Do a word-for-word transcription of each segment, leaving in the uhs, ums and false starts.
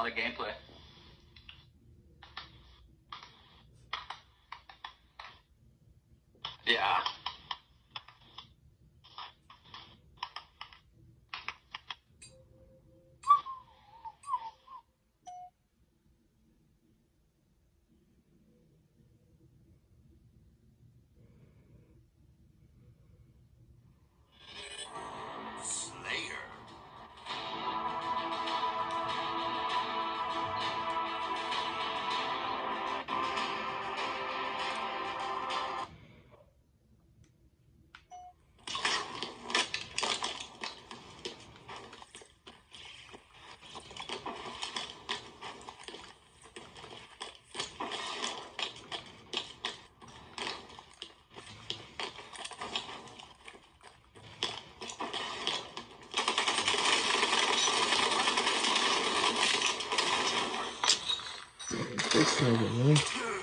lot of gameplay. Yeah. This nigga, man.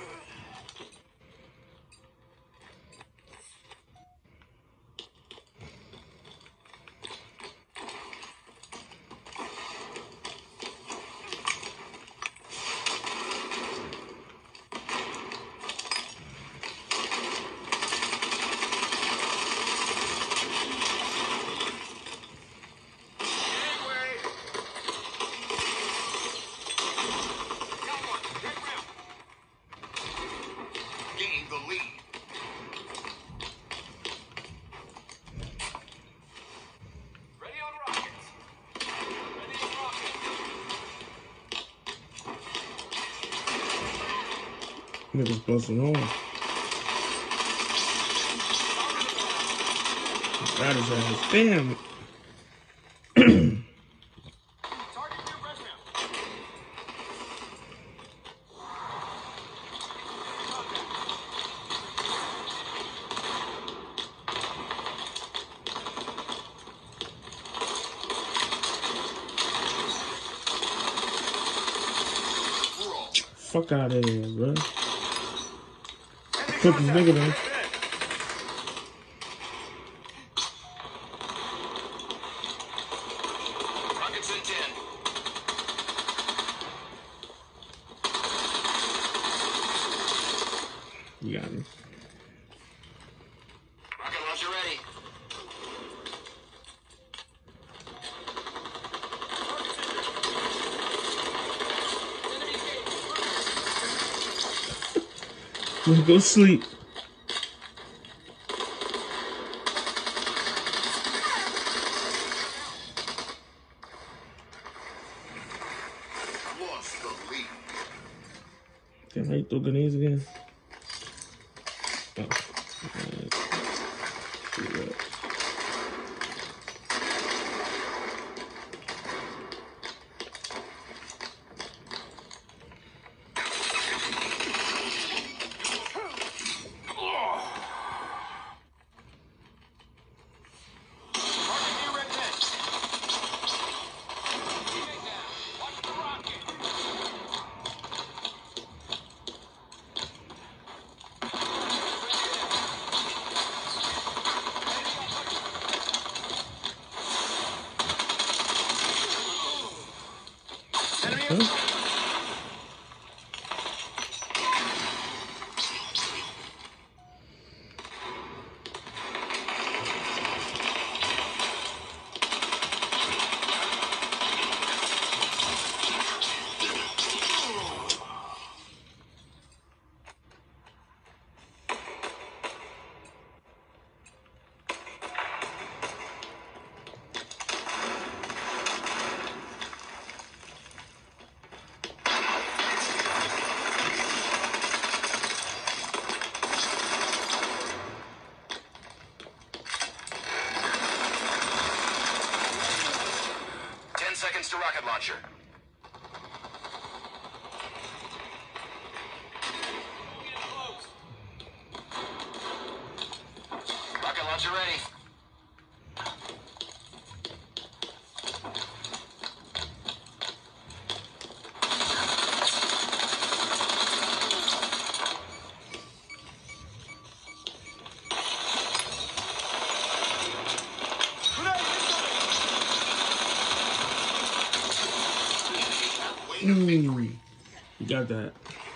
Niggas busting on. Got his ass. Damn. Fuck out of here, bro. Cookie's bigger than Rockets in ten. You got me. Rocket launcher ready. Let's go sleep. Lost the lead. Damn, how you throw grenades again? Oh. Alright. Huh? Seconds to rocket launcher. Rocket launcher ready. Mm, you got that.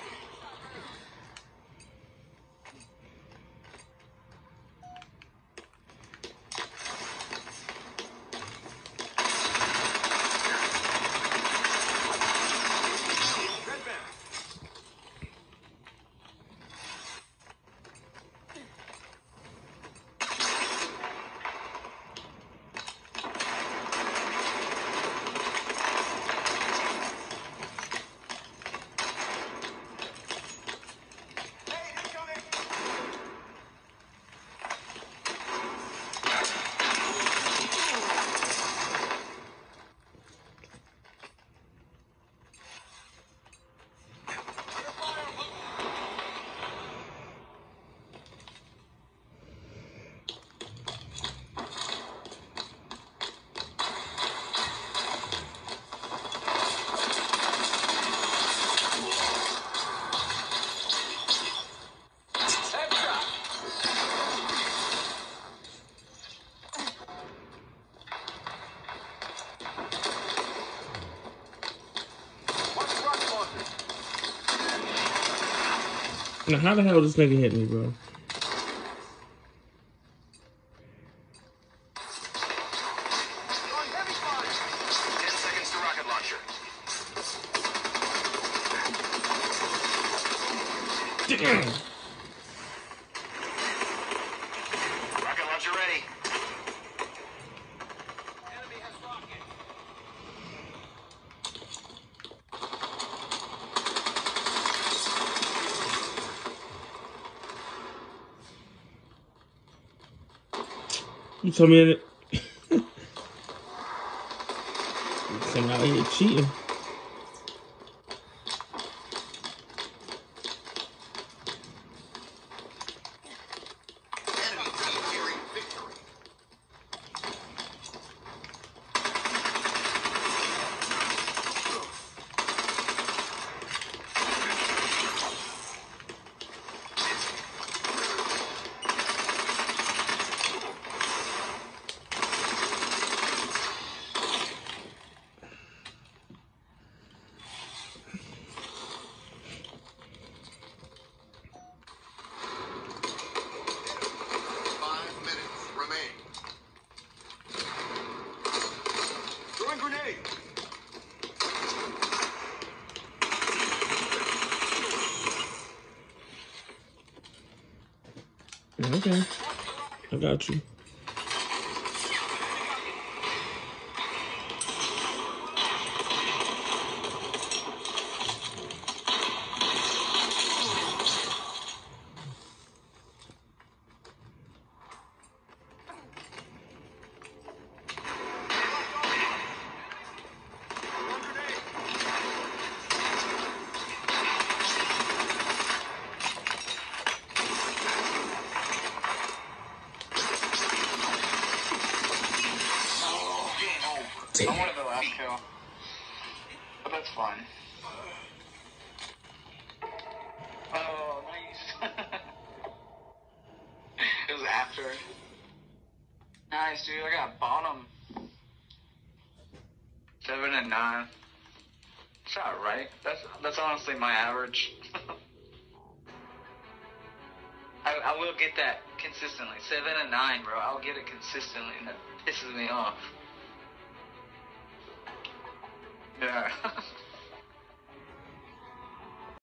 Now, how the hell this nigga hit me, bro? Ten seconds to rocket launcher. Damn. Rocket launcher ready. You told me that. Some out here cheating. Enemy team nearing victory. Five minutes remain. Throwing grenade. Okay. I got you. I wanted the last kill, but that's fine. Oh, nice. It was after. Nice, dude. I got bottom. Seven and nine. It's not right. That's that's honestly my average. I, I will get that consistently. Seven and nine, bro. I'll get it consistently, and that pisses me off. Yeah.